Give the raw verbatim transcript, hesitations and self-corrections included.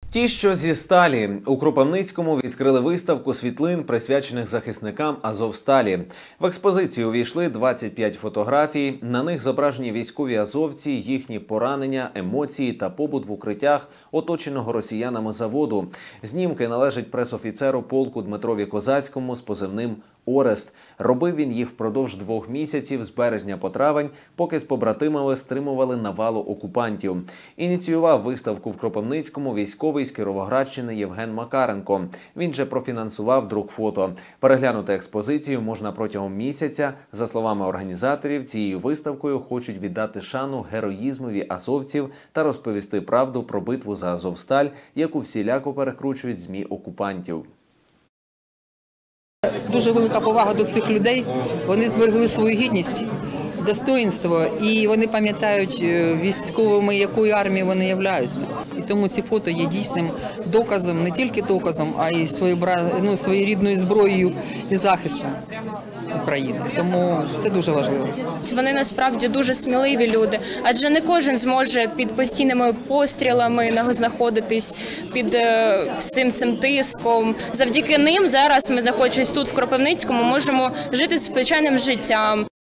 Ті, що зі сталі. У Кропивницькому відкрили виставку світлин, присвячених захисникам Азовсталі. В експозицію увійшли двадцять п'ять фотографій. На них зображені військові азовці, їхні поранення, емоції та побут в укриттях оточеного росіянами заводу. Знімки належать пресофіцеру полку Дмитрові Козацькому з позивним «Орест». Робив він їх впродовж двох місяців з березня по травень, поки з побратимами стримували навалу окупантів. Ініціював виставку в Кропивницькому військовий з Кіровоградщини Євген Макаренко. Він же профінансував друк фото. Переглянути експозицію можна протягом місяця. За словами організаторів, цією виставкою хочуть віддати шану героїзмові азовців та розповісти правду про битву за Азовсталь, яку всіляко перекручують ЗМІ окупантів. Дуже велика повага до цих людей. Вони зберегли свою гідність, достоїнство, і вони пам'ятають військовими, якою армією вони являються. І тому ці фото є дійсним доказом, не тільки доказом, а й ну, своєрідною зброєю і захистом України. Тому це дуже важливо. Вони насправді дуже сміливі люди, адже не кожен зможе під постійними пострілами знаходитись, під всім цим тиском. Завдяки ним зараз ми, знаходячись тут в Кропивницькому, можемо жити звичайним життям.